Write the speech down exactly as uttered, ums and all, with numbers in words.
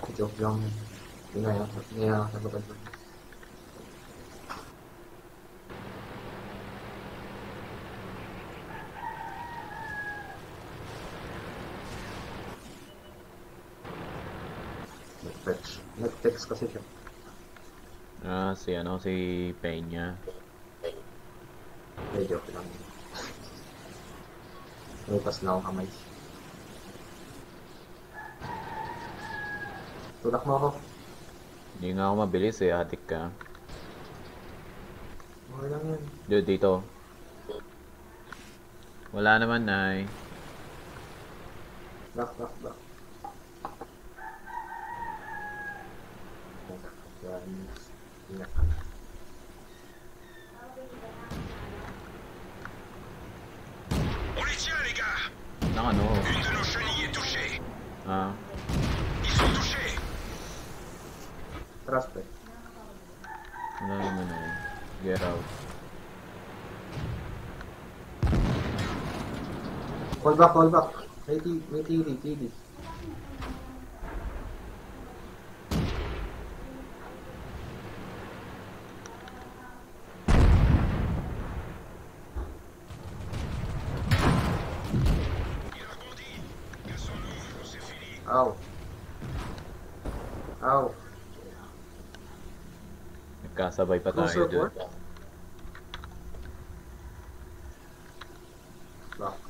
Joke lang yun. Pinaya, pinaya sa bagad mo. Nag-text. Nag-text kasi siya. Ah, si ano, si Peña. Hindi, joke lang yun. Lutas na akong kamay. Tulak mo ako. Hindi nga ako mabilis eh, atik ka. Okay lang yan. Dude, dito. Wala naman, Nay. Back, back, back. Yan. Ingat. On les tient, les gars. Nang ano? Une de nos chenilles est touchée. Ah, Ils sont touchés. Trust eh. wala naman eh. Get out. Fall back, fall back. May T, may T D, T D. Il rebondit. Cassons-nous, c'est fini. Ow. Ow. Nagkasabay pa Full tayo, support. dude. Back.